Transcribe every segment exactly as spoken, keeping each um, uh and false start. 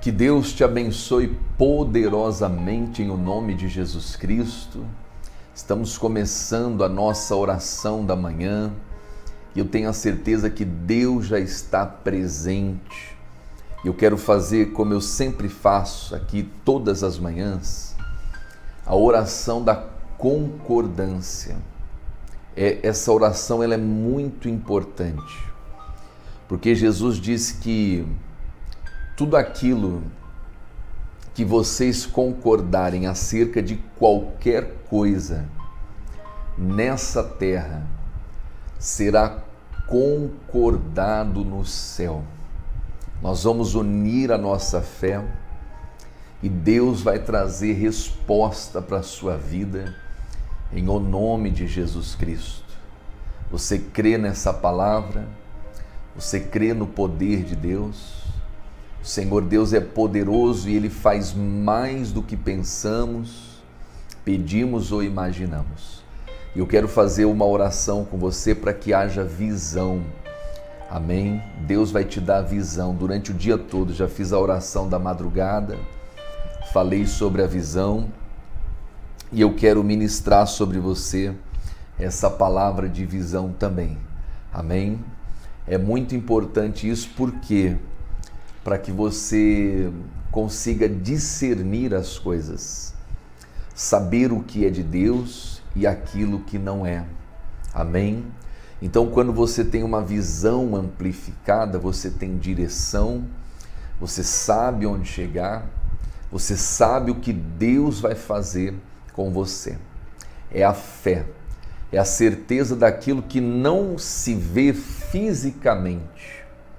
Que Deus te abençoe poderosamente em o nome de Jesus Cristo. Estamos começando a nossa oração da manhã e eu tenho a certeza que Deus já está presente. Eu quero fazer como eu sempre faço aqui todas as manhãs, a oração da concordância. É, essa oração ela é muito importante, porque Jesus disse que tudo aquilo que vocês concordarem acerca de qualquer coisa nessa terra será concordado no céu. Nós vamos unir a nossa fé e Deus vai trazer resposta para a sua vida em o nome de Jesus Cristo. Você crê nessa palavra? Você crê no poder de Deus? O Senhor Deus é poderoso e Ele faz mais do que pensamos, pedimos ou imaginamos. E eu quero fazer uma oração com você para que haja visão. Amém? Deus vai te dar visão durante o dia todo. Já fiz a oração da madrugada, falei sobre a visão e eu quero ministrar sobre você essa palavra de visão também. Amém? É muito importante isso porque para que você consiga discernir as coisas, saber o que é de Deus e aquilo que não é. Amém? Então, quando você tem uma visão amplificada, você tem direção, você sabe onde chegar, você sabe o que Deus vai fazer com você. É a fé, é a certeza daquilo que não se vê fisicamente,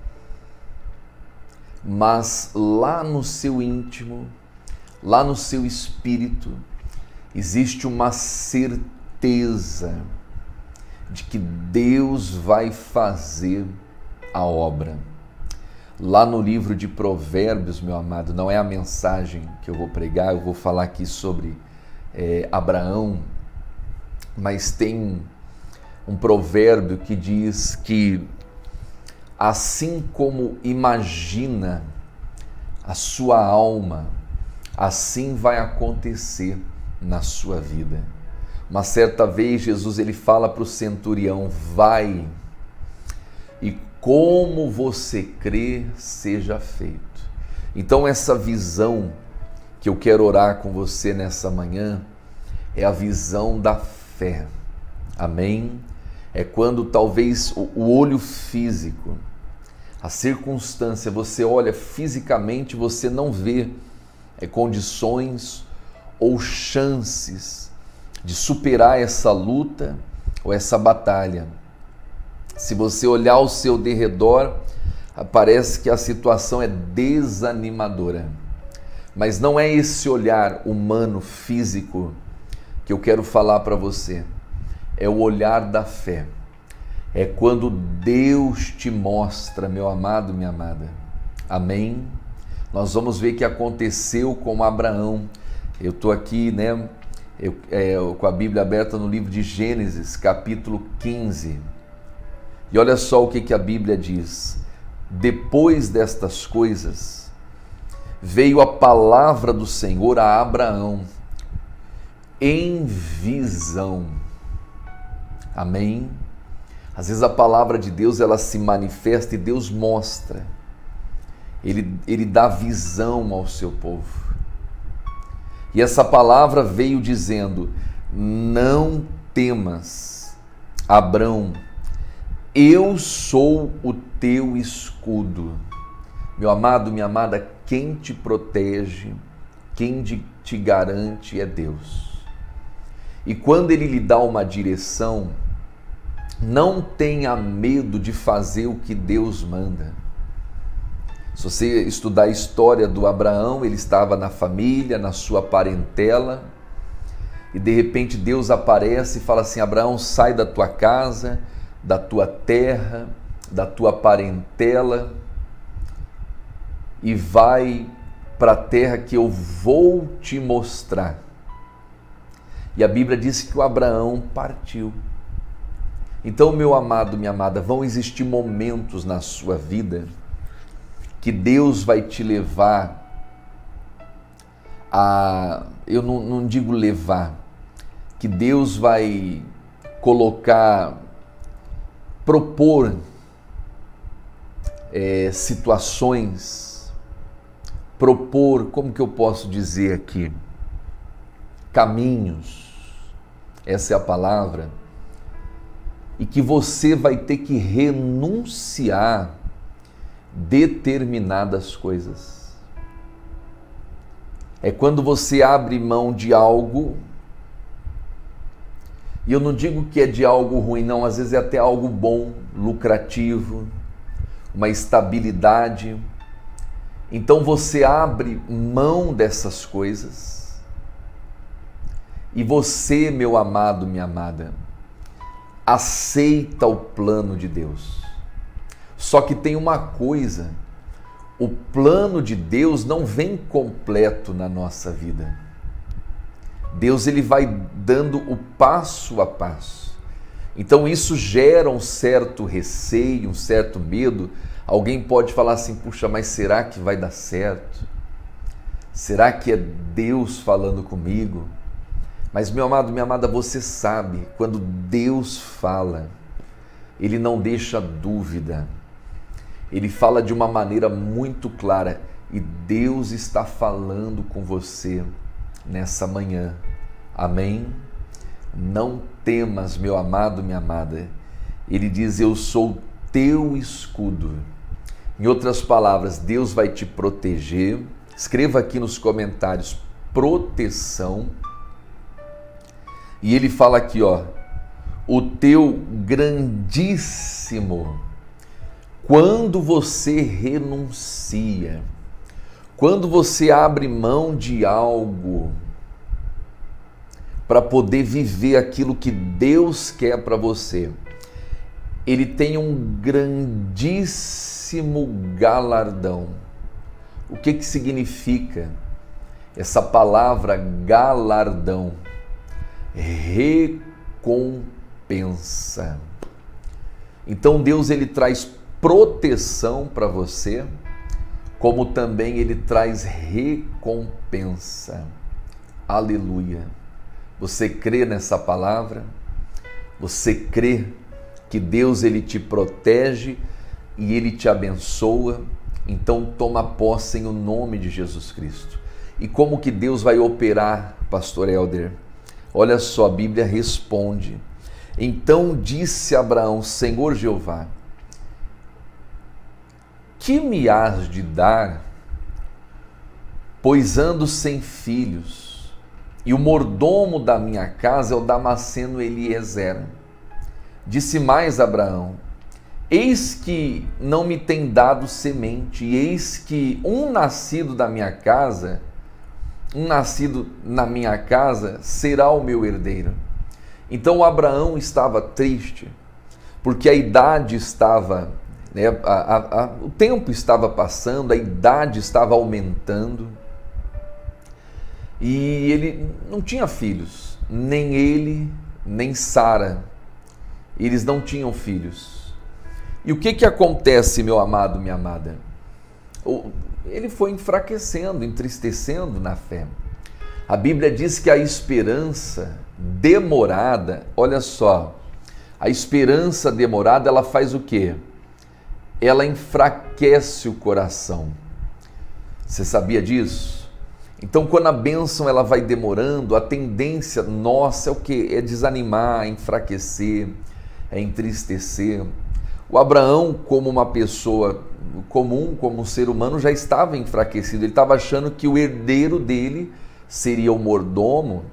mas lá no seu íntimo, lá no seu espírito, existe uma certeza de que Deus vai fazer a obra. Lá no livro de Provérbios, meu amado, não é a mensagem que eu vou pregar, eu vou falar aqui sobre é, Abraão, mas tem um provérbio que diz que assim como imagina a sua alma, assim vai acontecer na sua vida. Uma certa vez Jesus ele fala para o centurião: vai, e como você crê, seja feito. Então essa visão que eu quero orar com você nessa manhã é a visão da fé. Amém? É quando talvez o olho físico, a circunstância, você olha fisicamente, você não vê é, condições ou chances de superar essa luta ou essa batalha. Se você olhar ao seu derredor, parece que a situação é desanimadora. Mas não é esse olhar humano, físico, que eu quero falar para você. É o olhar da fé. É quando Deus te mostra, meu amado, minha amada. Amém? Nós vamos ver que aconteceu com Abraão. Eu estou aqui, né, eu, é, com a Bíblia aberta no livro de Gênesis, capítulo quinze. E olha só o que, que a Bíblia diz. Depois destas coisas, veio a palavra do Senhor a Abraão em visão. Amém? Às vezes a palavra de Deus ela se manifesta e Deus mostra. Ele, ele dá visão ao seu povo. E essa palavra veio dizendo: não temas, Abrão, eu sou o teu escudo. Meu amado, minha amada, quem te protege, quem te garante é Deus. E quando Ele lhe dá uma direção, não tenha medo de fazer o que Deus manda. Se você estudar a história do Abraão, ele estava na família, na sua parentela, e de repente Deus aparece e fala assim: Abraão, sai da tua casa, da tua terra, da tua parentela, e vai para a terra que eu vou te mostrar. E a Bíblia diz que o Abraão partiu. Então, meu amado, minha amada, vão existir momentos na sua vida que Deus vai te levar a, eu não, não digo levar, que Deus vai colocar, propor é, situações, propor, como que eu posso dizer aqui, caminhos, essa é a palavra, e que você vai ter que renunciar determinadas coisas. É quando você abre mão de algo, e eu não digo que é de algo ruim, não, às vezes é até algo bom, lucrativo, uma estabilidade. Então você abre mão dessas coisas, e você, meu amado, minha amada, aceita o plano de Deus. Só que tem uma coisa, o plano de Deus não vem completo na nossa vida. Deus ele vai dando o passo a passo. Então isso gera um certo receio, um certo medo. Alguém pode falar assim, puxa, mas será que vai dar certo? Será que é Deus falando comigo? Mas, meu amado, minha amada, você sabe, quando Deus fala, Ele não deixa dúvida. Ele fala de uma maneira muito clara e Deus está falando com você nessa manhã. Amém? Não temas, meu amado, minha amada. Ele diz, eu sou teu escudo. Em outras palavras, Deus vai te proteger. Escreva aqui nos comentários, proteção. E ele fala aqui, ó, o teu grandíssimo. Quando você renuncia, quando você abre mão de algo para poder viver aquilo que Deus quer para você, Ele tem um grandíssimo galardão. O que que significa essa palavra galardão? Recompensa. Então Deus ele traz proteção para você, como também ele traz recompensa. Aleluia. Você crê nessa palavra? Você crê que Deus ele te protege e ele te abençoa? Então toma posse em o nome de Jesus Cristo. E como que Deus vai operar, pastor Helder? Olha só, a Bíblia responde. Então disse Abraão, Senhor Jeová, que me has de dar, pois ando sem filhos, e o mordomo da minha casa é o Damasceno Eliezer. Disse mais Abraão, eis que não me tem dado semente, e eis que um nascido da minha casa, um nascido na minha casa será o meu herdeiro. Então Abraão estava triste, porque a idade estava, né, a, a, a, o tempo estava passando, a idade estava aumentando, e ele não tinha filhos, nem ele, nem Sara, eles não tinham filhos. E o que que acontece, meu amado, minha amada? Ele foi enfraquecendo, entristecendo na fé. A Bíblia diz que a esperança demorada, olha só, a esperança demorada, ela faz o quê? Ela enfraquece o coração. Você sabia disso? Então, quando a bênção ela vai demorando, a tendência nossa é o quê? É desanimar, é enfraquecer, é entristecer. O Abraão, como uma pessoa comum, como um ser humano, já estava enfraquecido. Ele estava achando que o herdeiro dele seria o mordomo.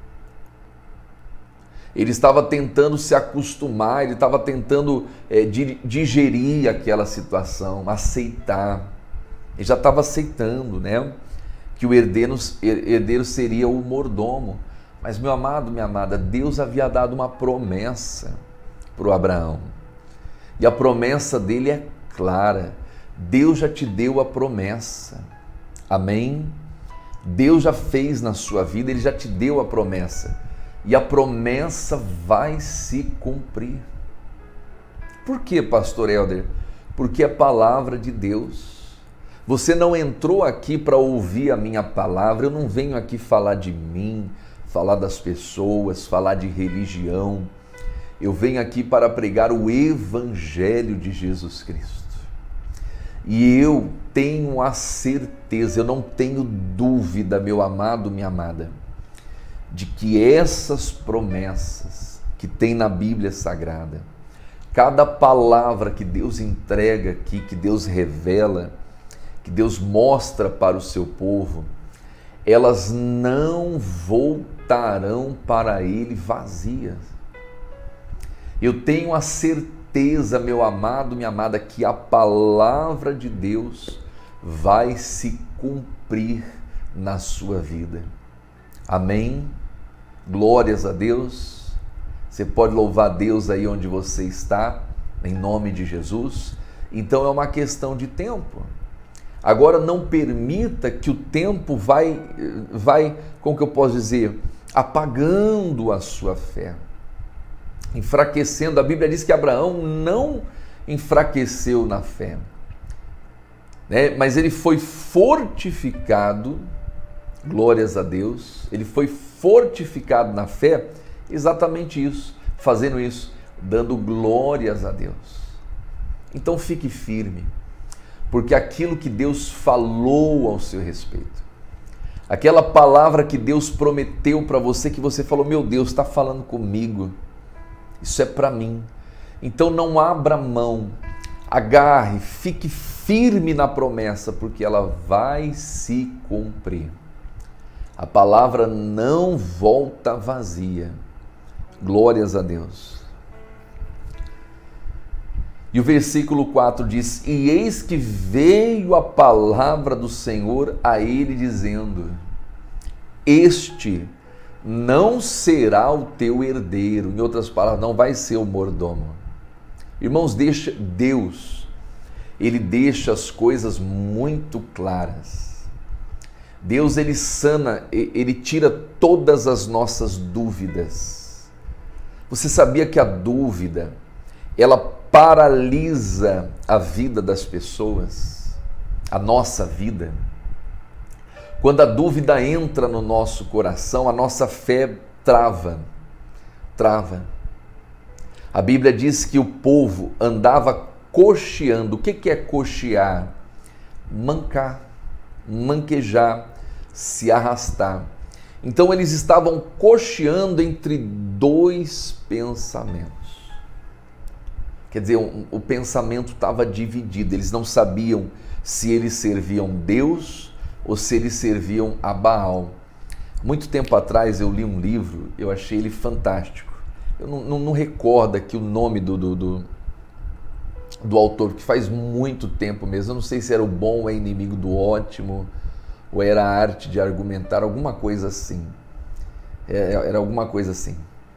Ele estava tentando se acostumar, ele estava tentando é, digerir aquela situação, aceitar. Ele já estava aceitando, né? Que o herdeiro, herdeiro seria o mordomo. Mas, meu amado, minha amada, Deus havia dado uma promessa para o Abraão. E a promessa dele é clara. Deus já te deu a promessa. Amém? Deus já fez na sua vida, Ele já te deu a promessa. E a promessa vai se cumprir. Por quê, pastor Helder? Porque é palavra de Deus. Você não entrou aqui para ouvir a minha palavra. Eu não venho aqui falar de mim, falar das pessoas, falar de religião. Eu venho aqui para pregar o Evangelho de Jesus Cristo. E eu tenho a certeza, eu não tenho dúvida, meu amado, minha amada, de que essas promessas que tem na Bíblia Sagrada, cada palavra que Deus entrega aqui, que Deus revela, que Deus mostra para o seu povo, elas não voltarão para Ele vazias. Eu tenho a certeza, meu amado, minha amada, que a palavra de Deus vai se cumprir na sua vida. Amém? Glórias a Deus. Você pode louvar a Deus aí onde você está, em nome de Jesus. Então é uma questão de tempo. Agora não permita que o tempo vai, vai, como que eu posso dizer, apagando a sua fé, enfraquecendo. A Bíblia diz que Abraão não enfraqueceu na fé, né? Mas ele foi fortificado, glórias a Deus, ele foi fortificado na fé, exatamente isso, fazendo isso, dando glórias a Deus. Então fique firme, porque aquilo que Deus falou ao seu respeito, aquela palavra que Deus prometeu para você, que você falou, meu Deus, está falando comigo, isso é para mim. Então não abra mão, agarre, fique firme na promessa, porque ela vai se cumprir. A palavra não volta vazia. Glórias a Deus. E o versículo quatro diz, e eis que veio a palavra do Senhor a ele dizendo, este não será o teu herdeiro. Em outras palavras, não vai ser o mordomo. Irmãos, deixa Deus, Ele deixa as coisas muito claras. Deus, Ele sana, Ele tira todas as nossas dúvidas. Você sabia que a dúvida, ela paralisa a vida das pessoas, a nossa vida? Quando a dúvida entra no nosso coração, a nossa fé trava, trava. A Bíblia diz que o povo andava coxeando. O que é coxear? Mancar, manquejar, se arrastar. Então eles estavam coxeando entre dois pensamentos. Quer dizer, o, o pensamento estava dividido, eles não sabiam se eles serviam Deus ou se eles serviam a Baal. Muito tempo atrás eu li um livro, eu achei ele fantástico. Eu não, não, não recordo aqui o nome do, do, do, do autor, que faz muito tempo mesmo. Eu não sei se era O Bom é Inimigo do Ótimo, ou era A Arte de Argumentar, alguma coisa assim. Era alguma coisa assim.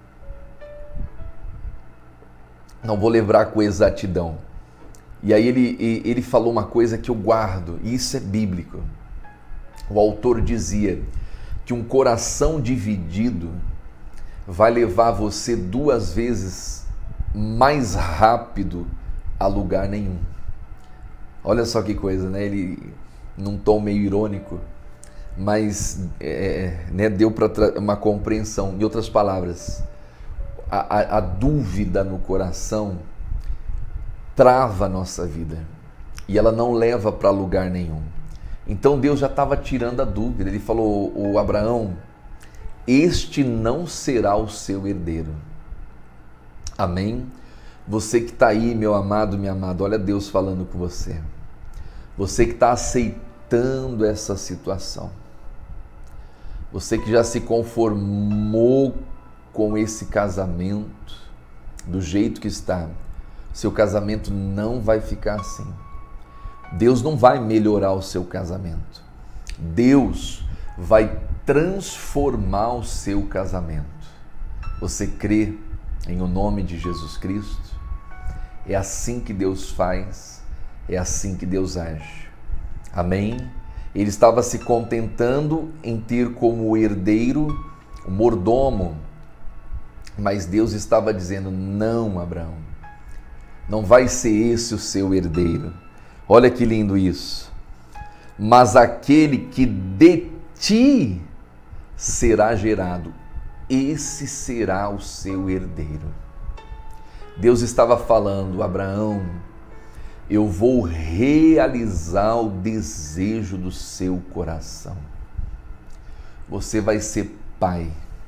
Não vou lembrar com exatidão. E aí ele, ele falou uma coisa que eu guardo, e isso é bíblico. O autor dizia que um coração dividido vai levar você duas vezes mais rápido a lugar nenhum. Olha só que coisa, né? Ele, num tom meio irônico, mas é, né, deu para uma compreensão. Em outras palavras, a, a, a dúvida no coração trava a nossa vida e ela não leva para lugar nenhum. Então Deus já estava tirando a dúvida. Ele falou, o Abraão, este não será o seu herdeiro. Amém? Você que está aí, meu amado, minha amada, olha Deus falando com você. Você que está aceitando essa situação. Você que já se conformou com esse casamento, do jeito que está, seu casamento não vai ficar assim. Deus não vai melhorar o seu casamento. Deus vai transformar o seu casamento. Você crê em o nome de Jesus Cristo? É assim que Deus faz, é assim que Deus age. Amém? Ele estava se contentando em ter como herdeiro o mordomo, mas Deus estava dizendo, não, Abraão, não vai ser esse o seu herdeiro. Olha que lindo isso. mas aquele que de ti será gerado, esse será o seu herdeiro. Deus estava falando: Abraão, eu vou realizar o desejo do seu coração. Você vai ser pai.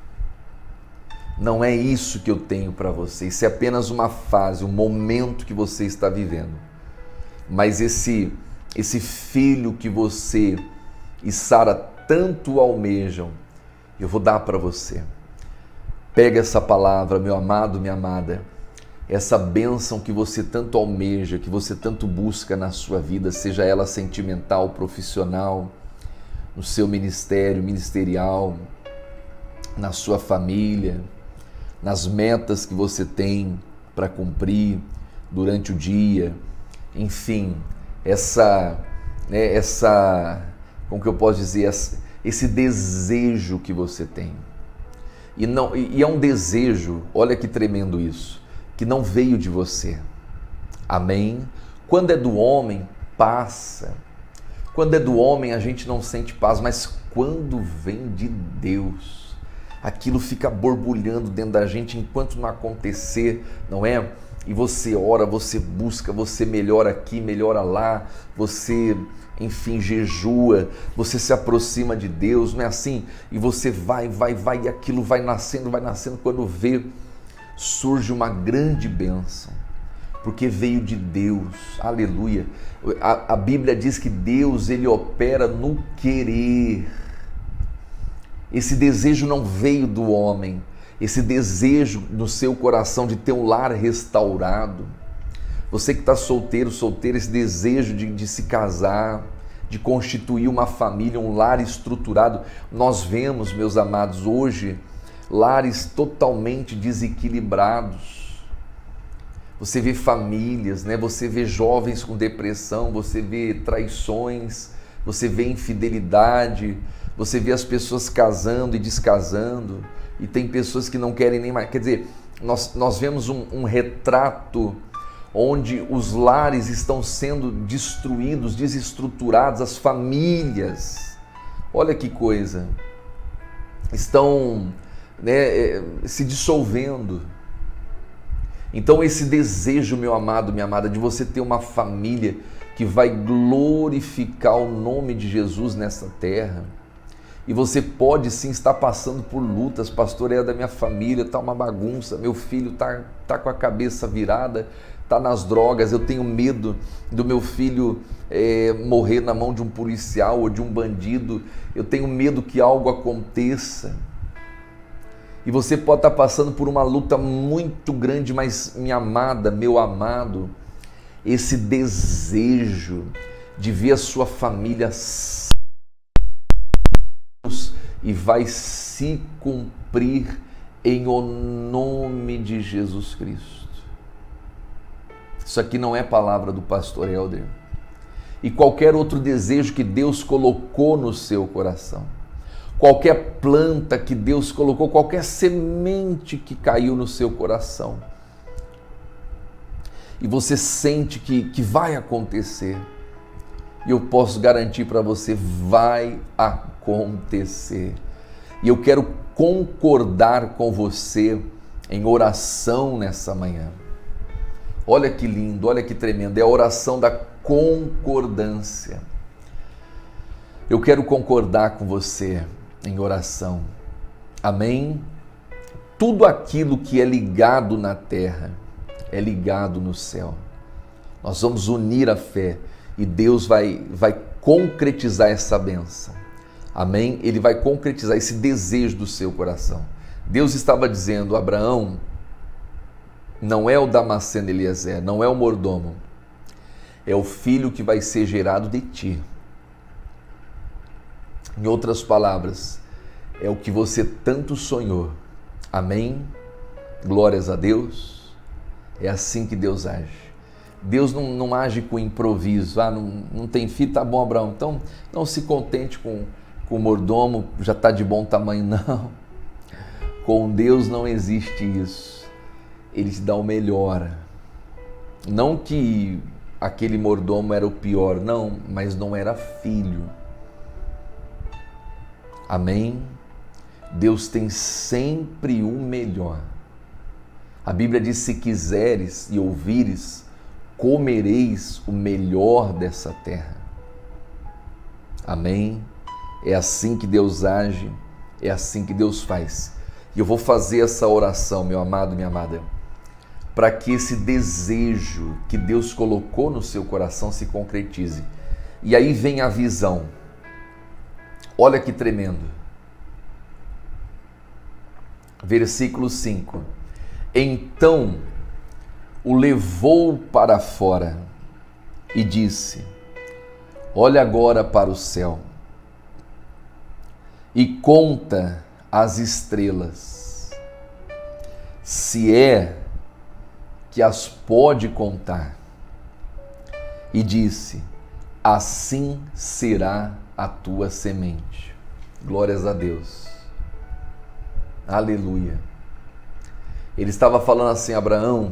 Não é isso que eu tenho para você. Isso é apenas uma fase, um momento que você está vivendo. Mas esse, esse filho que você e Sara tanto almejam, eu vou dar para você. Pega essa palavra, meu amado, minha amada, essa bênção que você tanto almeja, que você tanto busca na sua vida, seja ela sentimental, profissional, no seu ministério, ministerial, na sua família, nas metas que você tem para cumprir durante o dia, enfim, essa, né, essa, como que eu posso dizer, esse desejo que você tem. E, não, e é um desejo, olha que tremendo isso, que não veio de você. Amém? Quando é do homem, passa. Quando é do homem, a gente não sente paz, mas quando vem de Deus, aquilo fica borbulhando dentro da gente enquanto não acontecer, não é? E você ora, você busca, você melhora aqui, melhora lá, você, enfim, jejua, você se aproxima de Deus, não é assim? E você vai, vai, vai, e aquilo vai nascendo, vai nascendo, quando vê, surge uma grande bênção, porque veio de Deus, aleluia. A, a Bíblia diz que Deus, ele opera no querer. Esse desejo não veio do homem, esse desejo no seu coração de ter um lar restaurado. Você que está solteiro, solteira, esse desejo de, de se casar, de constituir uma família, um lar estruturado. Nós vemos, meus amados, hoje, lares totalmente desequilibrados. Você vê famílias, né? Você vê jovens com depressão, você vê traições, você vê infidelidade, você vê as pessoas casando e descasando, e tem pessoas que não querem nem mais. Quer dizer, nós, nós vemos um, um retrato onde os lares estão sendo destruídos, desestruturados, as famílias, olha que coisa, estão, né, se dissolvendo. Então esse desejo, meu amado, minha amada, de você ter uma família que vai glorificar o nome de Jesus nessa terra, e você pode sim estar passando por lutas. Pastor, é da minha família, está uma bagunça, meu filho está tá com a cabeça virada, está nas drogas, eu tenho medo do meu filho é, morrer na mão de um policial ou de um bandido, eu tenho medo que algo aconteça. E você pode estar passando por uma luta muito grande, mas minha amada, meu amado, esse desejo de ver a sua família e vai se cumprir em o nome de Jesus Cristo. Isso aqui não é palavra do pastor Helder. E qualquer outro desejo que Deus colocou no seu coração, qualquer planta que Deus colocou, qualquer semente que caiu no seu coração, e você sente que, que vai acontecer, e eu posso garantir para você, vai acontecer. E eu quero concordar com você em oração nessa manhã. Olha que lindo, olha que tremendo, é a oração da concordância. Eu quero concordar com você em oração. Amém? Tudo aquilo que é ligado na terra é ligado no céu. Nós vamos unir a fé e Deus vai, vai concretizar essa bênção. Amém? Ele vai concretizar esse desejo do seu coração. Deus estava dizendo: Abraão, não é o Damasceno Eliezer, não é o mordomo, é o filho que vai ser gerado de ti. Em outras palavras, é o que você tanto sonhou. Amém? Glórias a Deus. É assim que Deus age. Deus não, não age com improviso. Ah, não, não tem filho, tá bom, Abraão. Então, não se contente com, com o mordomo, já está de bom tamanho, não. Com Deus não existe isso. Ele te dá o melhor. Não que aquele mordomo era o pior. Não, mas não era filho. Amém? Deus tem sempre o melhor. A Bíblia diz: se quiseres e ouvires, comereis o melhor dessa terra. Amém? É assim que Deus age, é assim que Deus faz. E eu vou fazer essa oração, meu amado, minha amada, para que esse desejo que Deus colocou no seu coração se concretize. E aí vem a visão. Olha que tremendo. Versículo cinco. Então o levou para fora e disse: olha agora para o céu e conta as estrelas, se é que as pode contar. E disse: assim será a tua semente. Glórias a Deus. Aleluia. Ele estava falando assim: Abraão,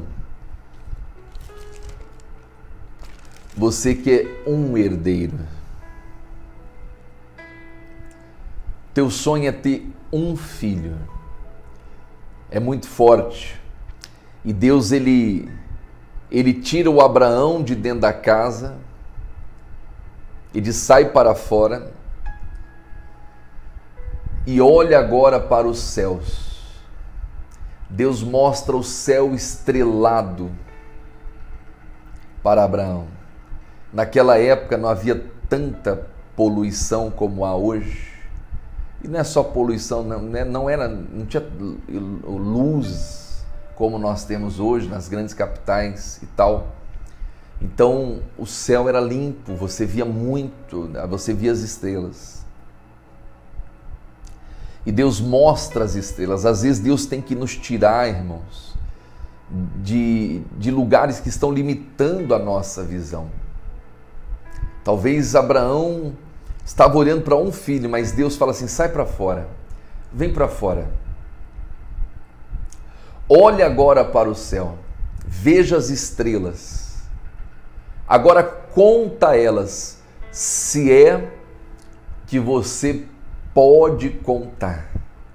você que é um herdeiro, teu sonho é ter um filho. É muito forte. E Deus, ele, ele tira o Abraão de dentro da casa, ele sai para fora e olha agora para os céus. Deus mostra o céu estrelado para Abraão. Naquela época não havia tanta poluição como há hoje. E não é só poluição, não, não, era, não tinha luz como nós temos hoje nas grandes capitais e tal. Então o céu era limpo, você via muito, você via as estrelas. E Deus mostra as estrelas. Às vezes Deus tem que nos tirar, irmãos, de, de lugares que estão limitando a nossa visão. Talvez Abraão estava olhando para um filho, mas Deus fala assim: sai para fora, vem para fora. Olha agora para o céu, veja as estrelas. Agora conta elas, se é que você pode contar.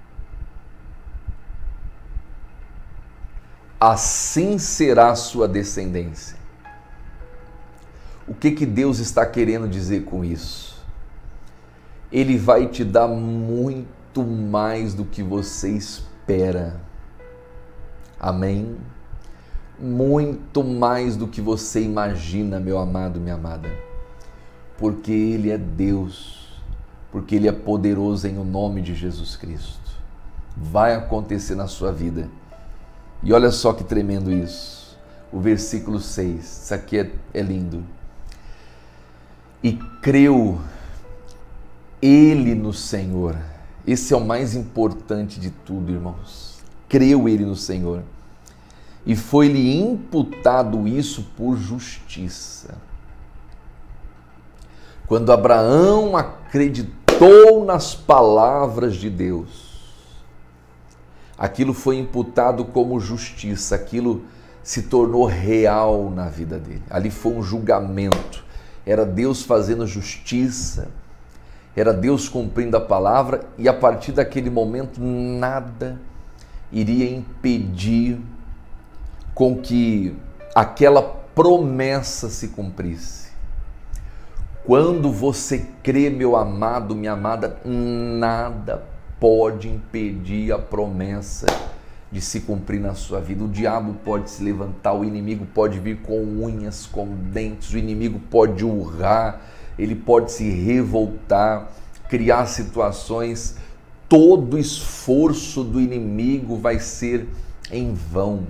Assim será a sua descendência. O que que Deus está querendo dizer com isso? Ele vai te dar muito mais do que você espera. Amém? Muito mais do que você imagina, meu amado, minha amada. Porque Ele é Deus. Porque Ele é poderoso em o nome de Jesus Cristo. Vai acontecer na sua vida. E olha só que tremendo isso. O versículo seis, isso aqui é, é lindo. E creu ele no Senhor. Esse é o mais importante de tudo, irmãos. Creu ele no Senhor. E foi-lhe imputado isso por justiça. Quando Abraão acreditou nas palavras de Deus, aquilo foi imputado como justiça, aquilo se tornou real na vida dele. Ali foi um julgamento, era Deus fazendo justiça, era Deus cumprindo a palavra, e a partir daquele momento nada iria impedir com que aquela promessa se cumprisse. Quando você crê, meu amado, minha amada, nada pode impedir a promessa de se cumprir na sua vida. O diabo pode se levantar, o inimigo pode vir com unhas, com dentes, o inimigo pode urrar, ele pode se revoltar, criar situações. Todo esforço do inimigo vai ser em vão.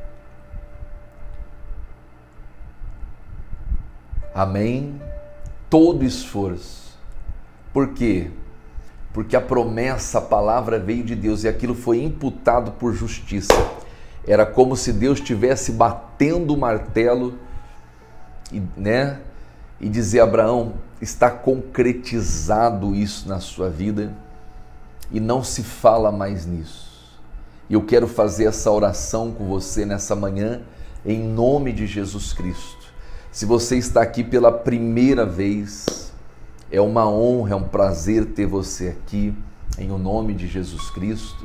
Amém? Todo esforço. Por quê? Porque a promessa, a palavra veio de Deus e aquilo foi imputado por justiça. Era como se Deus estivesse batendo o martelo e, né, e dizer: Abraão, está concretizado isso na sua vida e não se fala mais nisso. E eu quero fazer essa oração com você nessa manhã, em nome de Jesus Cristo. Se você está aqui pela primeira vez, é uma honra, é um prazer ter você aqui, em o nome de Jesus Cristo.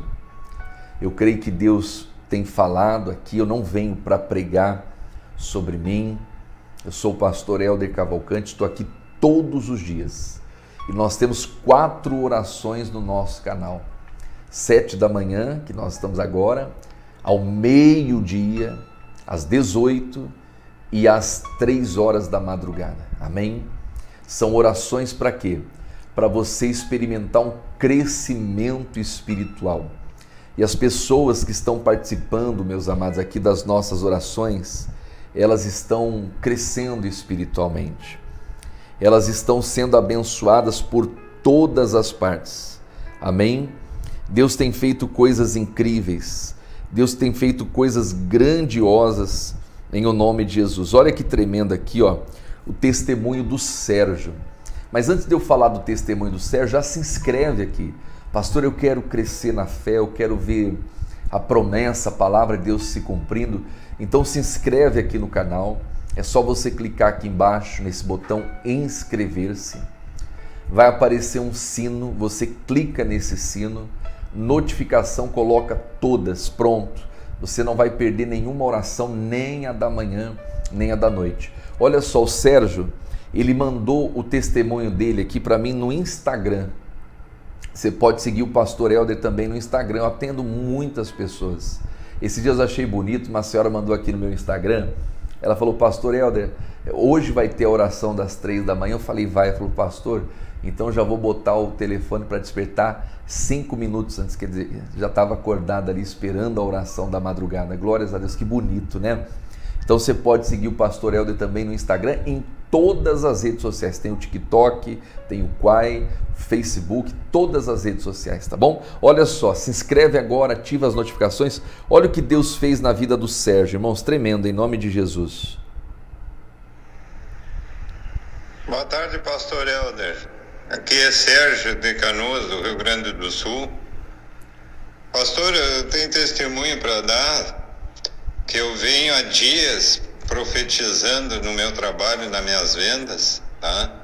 Eu creio que Deus tem falado aqui, eu não venho para pregar sobre mim. Eu sou o pastor Helder Cavalcante, estou aqui todos os dias. E nós temos quatro orações no nosso canal. Sete da manhã, que nós estamos agora, ao meio-dia, às dezoito e às três horas da madrugada. Amém? São orações para quê? Para você experimentar um crescimento espiritual. E as pessoas que estão participando, meus amados, aqui das nossas orações, elas estão crescendo espiritualmente. Elas estão sendo abençoadas por todas as partes. Amém? Deus tem feito coisas incríveis. Deus tem feito coisas grandiosas em o nome de Jesus. Olha que tremendo aqui, ó, o testemunho do Sérgio. Mas antes de eu falar do testemunho do Sérgio, já se inscreve aqui. Pastor, eu quero crescer na fé, eu quero ver a promessa, a palavra de Deus se cumprindo. Então se inscreve aqui no canal. É só você clicar aqui embaixo nesse botão inscrever-se. Vai aparecer um sino, você clica nesse sino, notificação, coloca todas, pronto. Você não vai perder nenhuma oração, nem a da manhã, nem a da noite. Olha só, o Sérgio, ele mandou o testemunho dele aqui para mim no Instagram. Você pode seguir o pastor Helder também no Instagram, eu atendo muitas pessoas. Esses dias eu achei bonito, uma senhora mandou aqui no meu Instagram, ela falou, pastor Helder, hoje vai ter a oração das três da manhã. Eu falei, vai. Ela falou, pastor, então já vou botar o telefone para despertar cinco minutos antes, quer dizer, já estava acordada ali esperando a oração da madrugada. Glórias a Deus, que bonito, né? Então você pode seguir o pastor Helder também no Instagram, em todas as redes sociais. Tem o TikTok, tem o Quai, Facebook, todas as redes sociais, tá bom? Olha só, se inscreve agora, ativa as notificações. Olha o que Deus fez na vida do Sérgio, irmãos, tremendo, em nome de Jesus. Boa tarde, pastor Helder. Aqui é Sérgio de Canoas, do Rio Grande do Sul. Pastor, eu tenho testemunho para dar, que eu venho há dias profetizando no meu trabalho, nas minhas vendas, tá?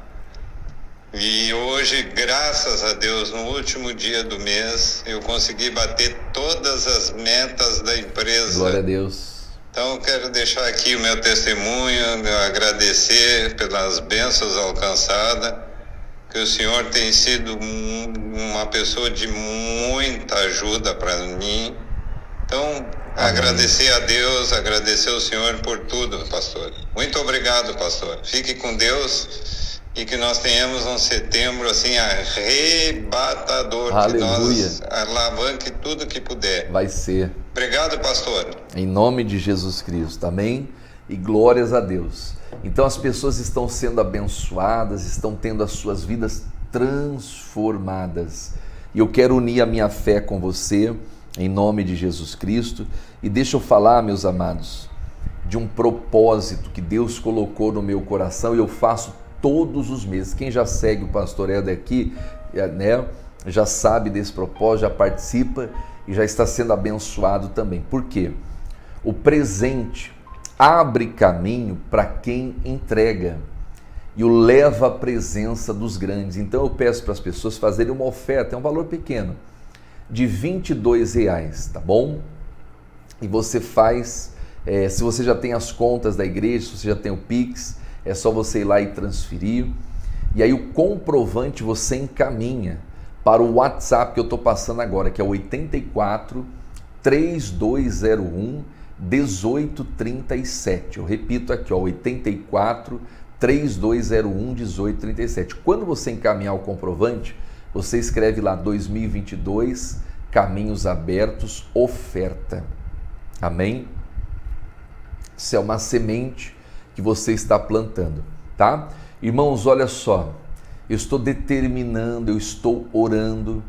E hoje, graças a Deus, no último dia do mês, eu consegui bater todas as metas da empresa. Glória a Deus. Então, eu quero deixar aqui o meu testemunho, agradecer pelas bênçãos alcançadas, que o Senhor tem sido uma pessoa de muita ajuda para mim. Então, amém. Agradecer a Deus, agradecer ao Senhor por tudo, pastor. Muito obrigado, pastor. Fique com Deus e que nós tenhamos um setembro assim arrebatador. Aleluia. Que nós alavanque tudo que puder. Vai ser. Obrigado, pastor. Em nome de Jesus Cristo, amém? E glórias a Deus. Então as pessoas estão sendo abençoadas, estão tendo as suas vidas transformadas. E eu quero unir a minha fé com você, em nome de Jesus Cristo. E deixa eu falar, meus amados, de um propósito que Deus colocou no meu coração e eu faço todos os meses. Quem já segue o pastor Helder aqui, né, já sabe desse propósito, já participa e já está sendo abençoado também. Por quê? O presente abre caminho para quem entrega e o leva à presença dos grandes. Então eu peço para as pessoas fazerem uma oferta, é um valor pequeno, de vinte e dois reais, tá bom? E você faz, é, se você já tem as contas da igreja, se você já tem o Pix, é só você ir lá e transferir. E aí o comprovante você encaminha para o WhatsApp que eu estou passando agora, que é o oitenta e quatro, três dois zero um, dezoito trinta e sete. Eu repito aqui, ó, oitenta e quatro, três dois zero um, dezoito trinta e sete. Quando você encaminhar o comprovante, você escreve lá dois mil e vinte e dois, Caminhos Abertos, oferta. Amém? Isso é uma semente que você está plantando, tá? Irmãos, olha só, eu estou determinando, eu estou orando.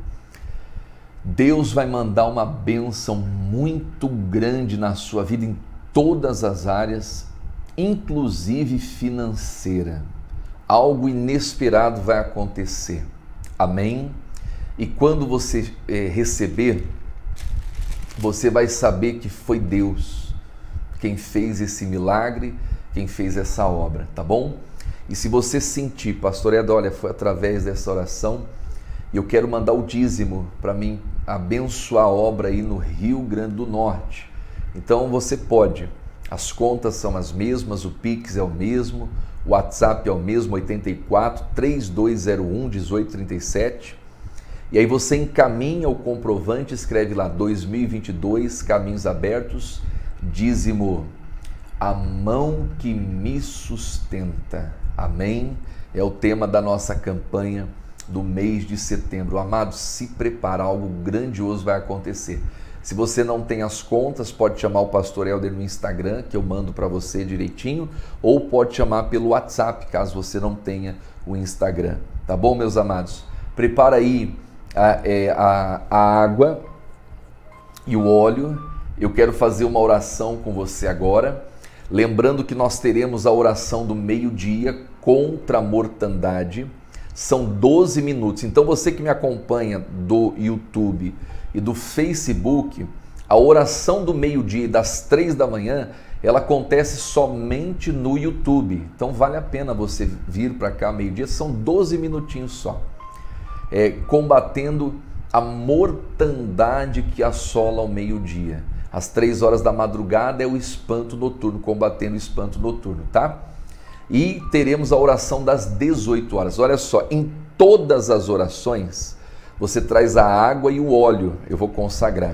Deus vai mandar uma bênção muito grande na sua vida em todas as áreas, inclusive financeira. Algo inesperado vai acontecer. Amém? E quando você é, receber, você vai saber que foi Deus quem fez esse milagre quem fez essa obra, tá bom? E se você sentir, pastor Ed, olha, foi através dessa oração e eu quero mandar o dízimo para mim abençoar a obra aí no Rio Grande do Norte. Então você pode, as contas são as mesmas, o Pix é o mesmo, o WhatsApp é o mesmo, oitenta e quatro, trinta e dois zero um, dezoito trinta e sete. E aí você encaminha o comprovante, escreve lá dois mil e vinte e dois, caminhos abertos, dízimo, a mão que me sustenta. Amém? É o tema da nossa campanha do mês de setembro. Amados, se prepara, algo grandioso vai acontecer. Se você não tem as contas, pode chamar o pastor Helder no Instagram, que eu mando para você direitinho, ou pode chamar pelo WhatsApp, caso você não tenha o Instagram. Tá bom, meus amados? Prepara aí a, é, a, a água e o óleo. Eu quero fazer uma oração com você agora. Lembrando que nós teremos a oração do meio-dia contra a mortandade. São doze minutos. Então você que me acompanha do YouTube e do Facebook, a oração do meio-dia e das três da manhã, ela acontece somente no YouTube. Então vale a pena você vir para cá meio-dia, são doze minutinhos só. É, combatendo a mortandade que assola ao meio-dia. Às três horas da madrugada é o espanto noturno, combatendo o espanto noturno, tá? E teremos a oração das dezoito horas. Olha só, em todas as orações, você traz a água e o óleo, eu vou consagrar.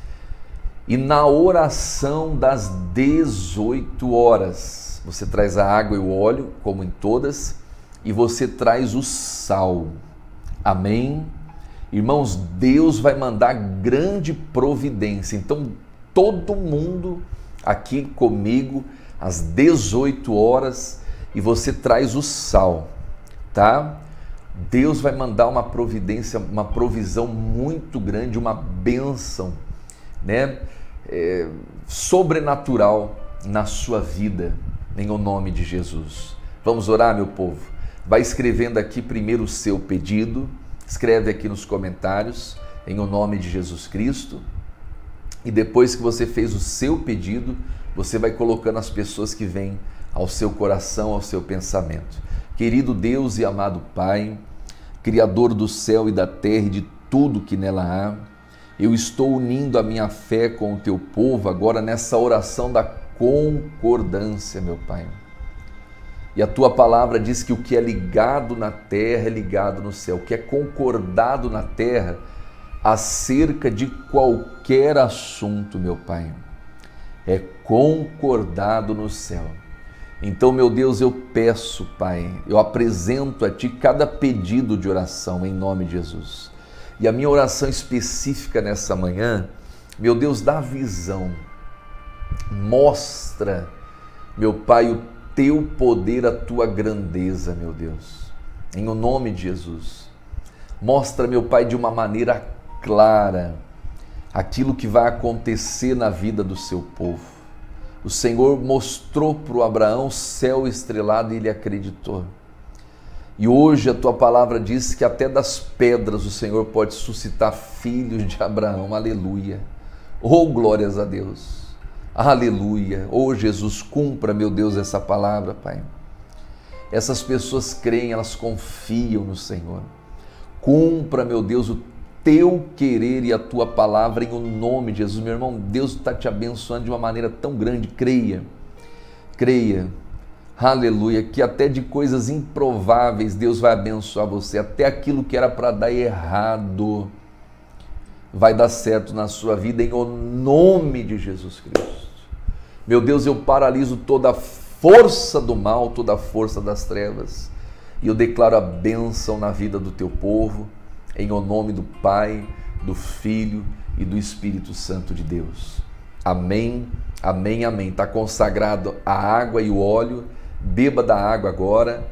E na oração das dezoito horas, você traz a água e o óleo, como em todas, e você traz o sal. Amém? Irmãos, Deus vai mandar grande providência. Então, todo mundo aqui comigo, às dezoito horas, e você traz o sal, tá? Deus vai mandar uma providência, uma provisão muito grande, uma bênção, né? É, sobrenatural na sua vida, em o nome de Jesus. Vamos orar, meu povo? Vai escrevendo aqui primeiro o seu pedido, escreve aqui nos comentários, em o nome de Jesus Cristo, e depois que você fez o seu pedido, você vai colocando as pessoas que vêm ao seu coração, ao seu pensamento. Querido Deus e amado Pai, Criador do céu e da terra e de tudo que nela há, eu estou unindo a minha fé com o teu povo agora nessa oração da concordância, meu Pai. E a tua palavra diz que o que é ligado na terra é ligado no céu, o que é concordado na terra acerca de qualquer assunto, meu Pai, é concordado no céu. Então, meu Deus, eu peço, Pai, eu apresento a Ti cada pedido de oração em nome de Jesus. E a minha oração específica nessa manhã, meu Deus, dá visão, mostra, meu Pai, o Teu poder, a Tua grandeza, meu Deus, em o nome de Jesus. Mostra, meu Pai, de uma maneira clara aquilo que vai acontecer na vida do Seu povo. O Senhor mostrou para o Abraão o céu estrelado e ele acreditou. E hoje a tua palavra diz que até das pedras o Senhor pode suscitar filhos de Abraão. Aleluia. Oh, glórias a Deus. Aleluia. Oh, Jesus, cumpra, meu Deus, essa palavra, Pai. Essas pessoas creem, elas confiam no Senhor. Cumpra, meu Deus, o teu querer e a tua palavra em o nome de Jesus. Meu irmão, Deus está te abençoando de uma maneira tão grande. Creia, creia, aleluia, que até de coisas improváveis Deus vai abençoar você, até aquilo que era para dar errado vai dar certo na sua vida em o nome de Jesus Cristo. Meu Deus, eu paraliso toda a força do mal, toda a força das trevas, e eu declaro a bênção na vida do teu povo, em o nome do Pai, do Filho e do Espírito Santo de Deus. Amém, amém, amém. Está consagrado a água e o óleo. Beba da água agora.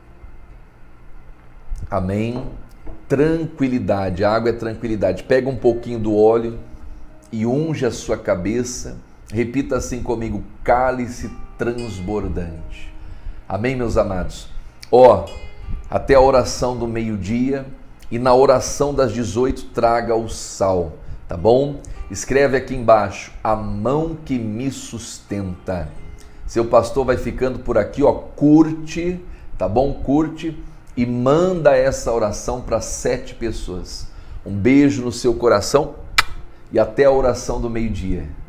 Amém. Tranquilidade, a água é tranquilidade. Pega um pouquinho do óleo e unge a sua cabeça. Repita assim comigo: cálice transbordante. Amém, meus amados? Ó, até a oração do meio-dia. E na oração das dezoito, traga o sal, tá bom? Escreve aqui embaixo: a mão que me sustenta. Seu pastor vai ficando por aqui, ó, curte, tá bom? Curte e manda essa oração para sete pessoas. Um beijo no seu coração e até a oração do meio-dia.